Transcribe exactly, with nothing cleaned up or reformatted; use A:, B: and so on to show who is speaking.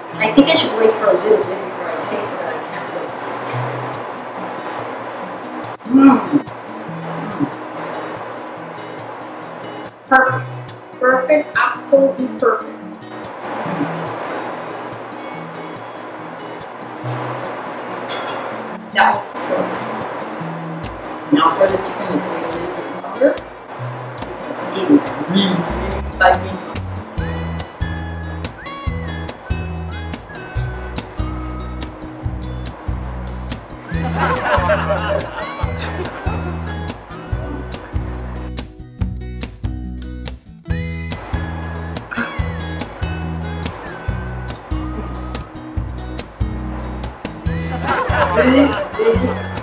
A: I think I should wait for a little bit before I taste it, but I can't wait. Mmm. Perfect. Perfect. Absolutely perfect. That was perfect. Now for the chicken, it's wait a little bit longer because it is really, really piping hot. Really, really